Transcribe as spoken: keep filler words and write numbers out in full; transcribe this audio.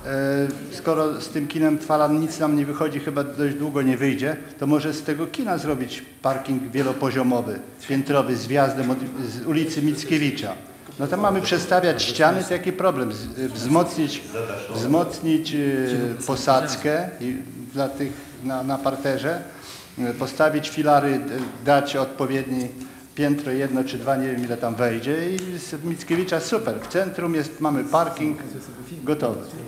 skoro z tym kinem Twalan nic nam nie wychodzi, chyba dość długo nie wyjdzie, to może z tego kina zrobić parking wielopoziomowy, piętrowy z wjazdem od, z ulicy Mickiewicza. No to mamy przestawiać ściany, to jaki problem? Wzmocnić, wzmocnić posadzkę dla tych na, na parterze, postawić filary, dać odpowiedni piętro jedno czy dwa, nie wiem ile tam wejdzie i z Mickiewicza super. W centrum jest, mamy parking gotowy.